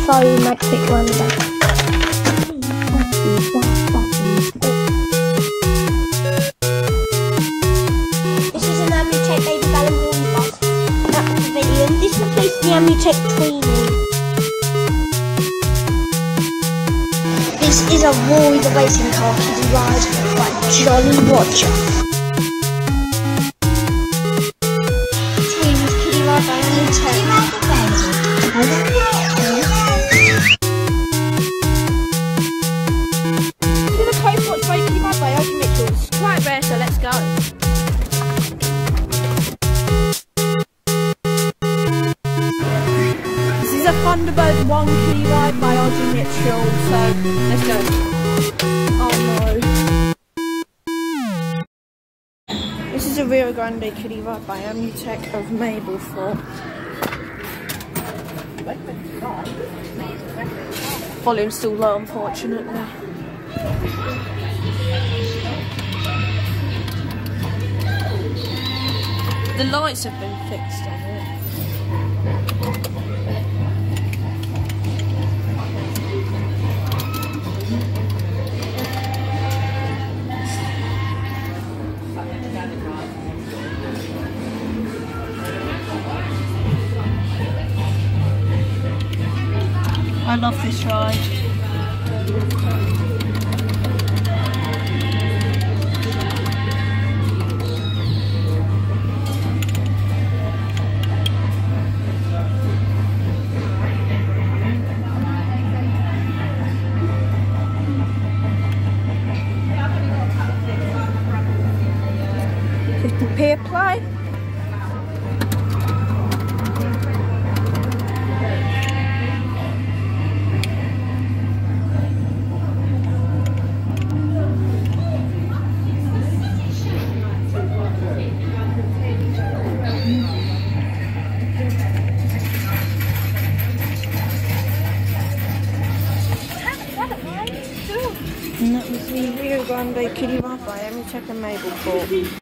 magic wonder. This is an Amutec baby balloon bus at the pavilion. This replaced the Amutec Tweenie. This is a Roy the racing car kiddie ride by Jolly Roger. Tweenie's kiddie ride by Amutec. Quite rare, so let's go. This is a Thunderbird 1 kiddie ride by Audrey Mitchell, so let's go. Oh no. This is a Rio Grande kiddie ride by Amutec of Mablethorpe. Volume's still low, unfortunately. The lights have been fixed on it. I love this ride. Peer play. And that was the Rio Grande kiddie ride by Amutec and Mablethorpe.